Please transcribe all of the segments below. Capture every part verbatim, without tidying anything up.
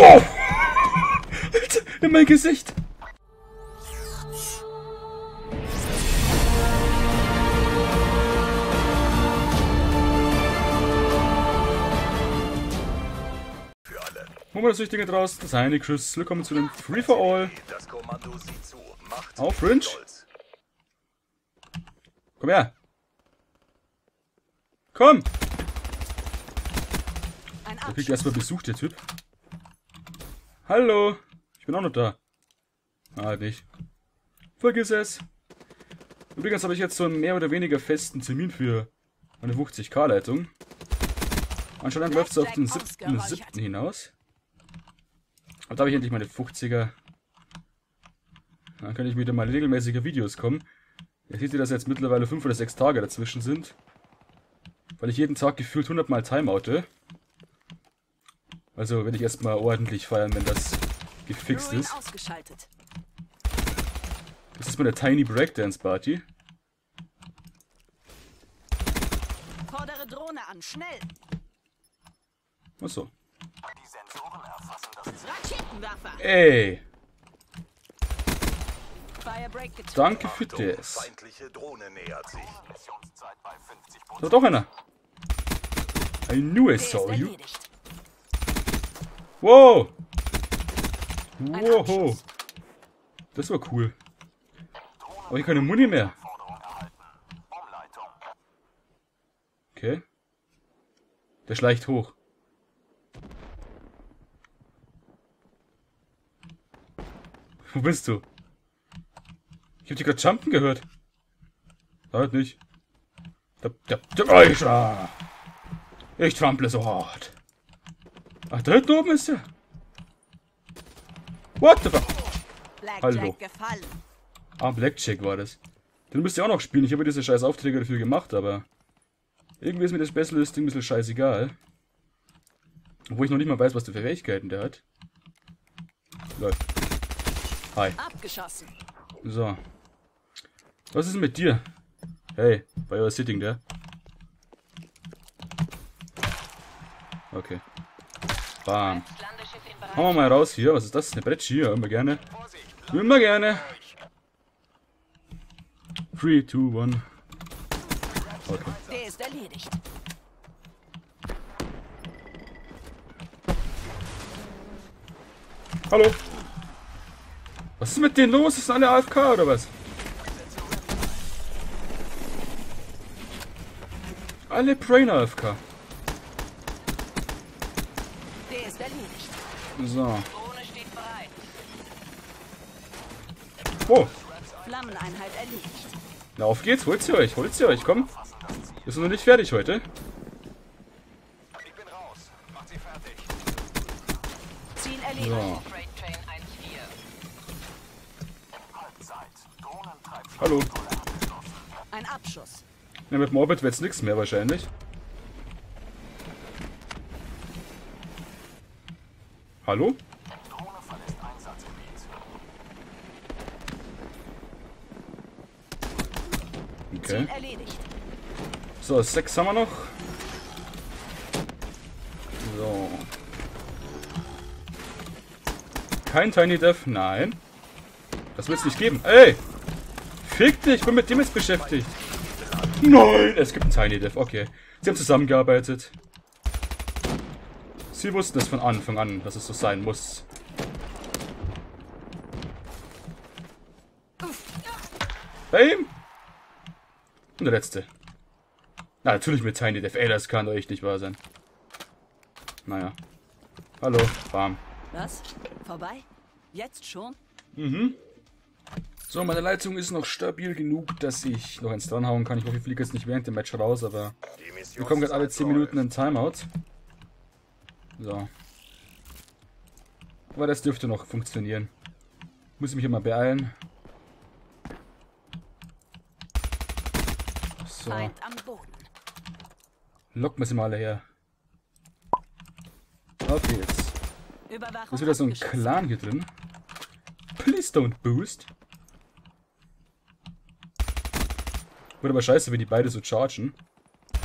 Wow! Alter, in mein Gesicht! Wo war das Richtige draus? Das eine Chris. Willkommen zu dem Free for All. Auf Fringe. Komm her. Komm! Der kriegt erstmal Besuch, der Typ. Hallo! Ich bin auch noch da. Ah, halt nicht. Vergiss es. Übrigens habe ich jetzt so einen mehr oder weniger festen Termin für meine fünfzig K Leitung. Anscheinend läuft es auf den siebten siebten hinaus. Aber da habe ich endlich meine fünfziger. Dann kann ich wieder mal regelmäßiger Videos kommen. Ihr seht, dass jetzt mittlerweile fünf oder sechs Tage dazwischen sind. Weil ich jeden Tag gefühlt hundert Mal Timeoute. Also werde ich erstmal ordentlich feiern, wenn das gefixt ist. Das ist meine Tiny Breakdance Party. Fordere Drohne an, schnell! Achso. Die Sensoren erfassen das Raketenwerfer! Ey! Firebreak getroffen. Danke für das. Feindliche Drohne nähert sich. Da war doch einer. I knew I saw you. Wow! Wow! Das war cool. Aber ich keine Muni mehr. Okay. Der schleicht hoch. Wo bist du? Ich hab dich gerade jumpen gehört. Halt nicht. Der, der, der, ich, ah. ich trample so hart. Ach, da hinten oben ist er. What the fuck? Hallo. Ah, Blackjack war das. Den müsst ihr auch noch spielen. Ich habe diese scheiß Aufträge dafür gemacht, aber irgendwie ist mir das Specialist ein bisschen scheißegal. Obwohl ich noch nicht mal weiß, was für Fähigkeiten der hat. Läuft. Hi. Abgeschossen. So. Was ist denn mit dir? Hey, bei euer Sitting der? Okay. Bam. Hauen wir mal raus hier. Was ist das? Eine Bretschi? Ja, immer gerne. Immer gerne. drei, zwei, eins. Okay. Der ist erledigt. Hallo. Was ist mit denen los? Ist alle A F K oder was? Alle Brain A F K. Der ist erledigt. So. Oh. Flammeneinheit erledigt. Na, auf geht's. Holt sie euch. Holt sie euch. Komm. Wir sind noch nicht fertig heute. Ich bin raus. Macht sie fertig. Ziel erledigt. So. Hallo. Ein Abschuss. Ja, mit dem Orbit wird's nichts mehr wahrscheinlich. Hallo? Okay. Ziel erledigt. So, sechs haben wir noch. So. Kein Tiny Death? Nein. Das wird's nicht geben. Ey! Fick dich! Ich bin mit dem jetzt beschäftigt. Nein! Es gibt ein Tiny Death. Okay. Sie haben zusammengearbeitet. Sie wussten es von Anfang an, dass es so sein muss. Bam! Und der letzte. Na, natürlich mit Tiny Death. Ey, das kann doch echt nicht wahr sein. Naja. Hallo. Bam. Was? Vorbei? Jetzt schon? Mhm. So, meine Leitung ist noch stabil genug, dass ich noch eins dranhauen kann. Ich hoffe, ich fliege jetzt nicht während dem Match raus, aber wir kommen gerade alle zehn Minuten in Timeout. So. Aber das dürfte noch funktionieren. Muss ich mich immer beeilen. So. Feind am Boden. Locken wir sie mal alle her. Okay, jetzt. Überwachung Ist wieder so ein abgeschossen. Clan hier drin. Please don't boost. Wird aber scheiße, wenn die beide so chargen.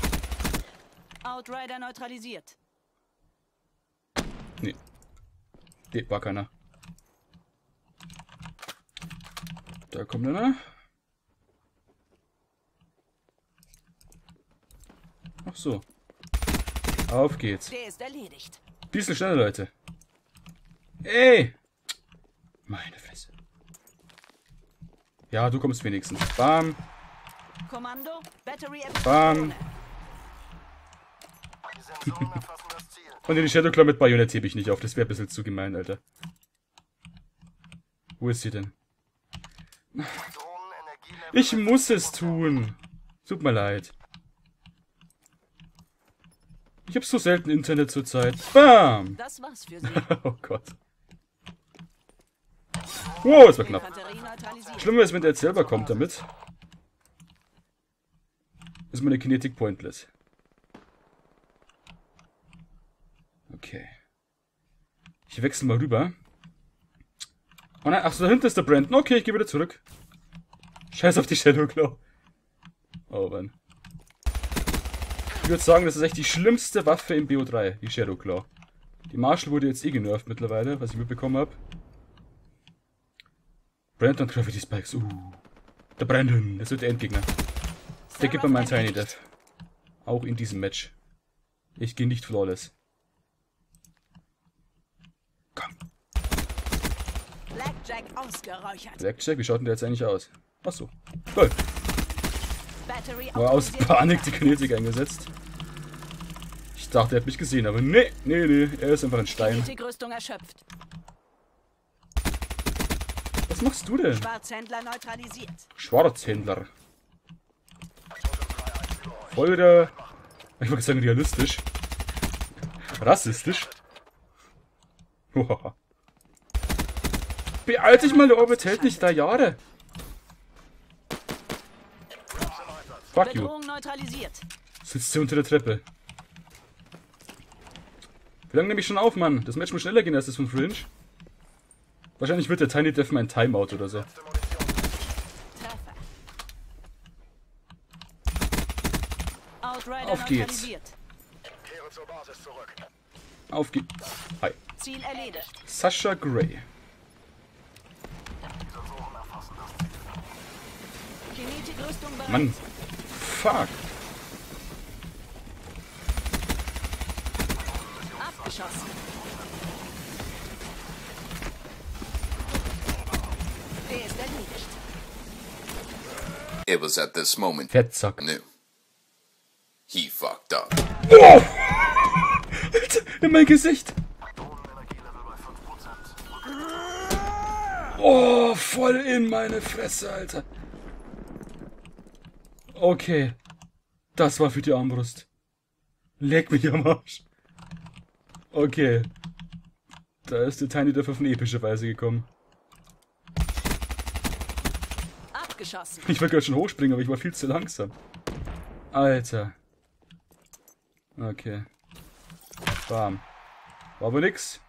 Outrider neutralisiert. Nee. Ne, war keiner. Da kommt einer. Ach so. Auf geht's. Der ist erledigt. Bisschen schneller, Leute. Ey! Meine Fresse. Ja, du kommst wenigstens. Bam. Kommando, Battery Bam. Die Sensoren erfassen das Ziel. Und den Shadow Claw mit Bajonett hebe ich nicht auf. Das wäre ein bisschen zu gemein, Alter. Wo ist sie denn? Ich muss es tun. Tut mir leid. Ich habe so selten Internet zurzeit. Bam! Das war's für Sie. Oh Gott. Wow, das war knapp. Infanterie neutralisiert. Schlimmer ist, wenn der jetzt selber kommt damit. Ist meine Kinetik pointless. Okay. Ich wechsle mal rüber. Oh nein, achso, da hinten ist der Brandon. Okay, ich gehe wieder zurück. Scheiß auf die Shadow Claw. Oh Mann. Ich würde sagen, das ist echt die schlimmste Waffe im B O drei, die Shadow Claw. Die Marshall wurde jetzt eh genervt mittlerweile, was ich mitbekommen habe. Brandon und Gravity Spikes. Uh. Der Brandon, das wird der Endgegner. Der gibt mir mein Tiny Death. Auch in diesem Match. Ich gehe nicht flawless. Komm. Blackjack ausgeräuchert. Blackjack, wie schaut denn der jetzt eigentlich aus? Achso. Toll. Battery War aus autorisiert. Panik die Kinetik eingesetzt. Ich dachte, er hat mich gesehen, aber nee, nee, nee. Er ist einfach ein Stein. Kinetik-Rüstung erschöpft. Was machst du denn? Schwarzhändler neutralisiert. Schwarzhändler. Voll der... Ich wollte sagen realistisch. Rassistisch. Beeil dich mal, der Orbit hält nicht da Jahre. Fuck you. Bedrohung neutralisiert. Sitzt sie unter der Treppe. Wie lange nehme ich schon auf, Mann? Das Match muss schneller gehen als das von Fringe. Wahrscheinlich wird der Tiny Death mein Timeout oder so. Treffer. Outrider Auf geht's. neutralisiert. Kehre zur Basis zurück. Auf geht's. Hi. Ziel erledigt. Sasha Grey. Kinetik-Rüstung bereit. Mann. Fuck. Abgeschossen. Der ist erledigt. It was at this moment Fettsack. I knew. He fucked up. Oh! Alter, in mein Gesicht. Oh, voll in meine Fresse, Alter. Okay. Das war für die Armbrust. Leck mich am Arsch. Okay. Da ist der Tiny Death auf eine epische Weise gekommen. Abgeschossen. Ich wollte gerade schon hochspringen, aber ich war viel zu langsam. Alter. Okay. Bam. War aber nix.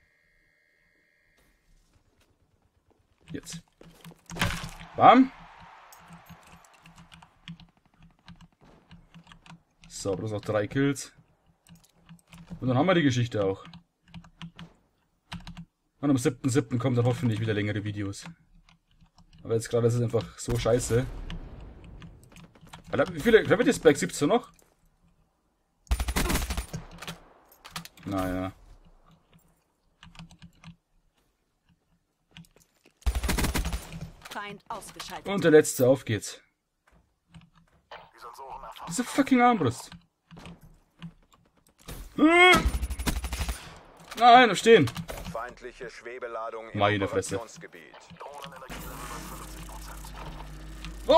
Jetzt. Bam. So, bloß noch drei Kills. Und dann haben wir die Geschichte auch. Und am siebten siebten kommen dann hoffentlich wieder längere Videos. Aber jetzt gerade ist es einfach so scheiße. Alter, wie viele Gravity Spikes gibt's da noch? Naja. Feind ausgeschaltet. Und der letzte, auf geht's. Die Sensoren erfassen. Diese fucking Armbrust. Hm. Nein, stehen. Feindliche Schwebeladung im Meine Fresse. Operationsgebiet. Drohnenenergielevel bei fünfzig Prozent. Oh!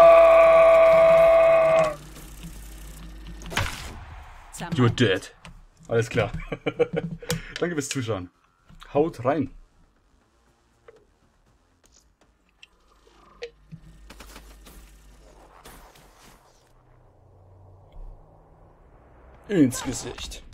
You're dead. Alles klar. Danke fürs Zuschauen. Haut rein. Ins Gesicht.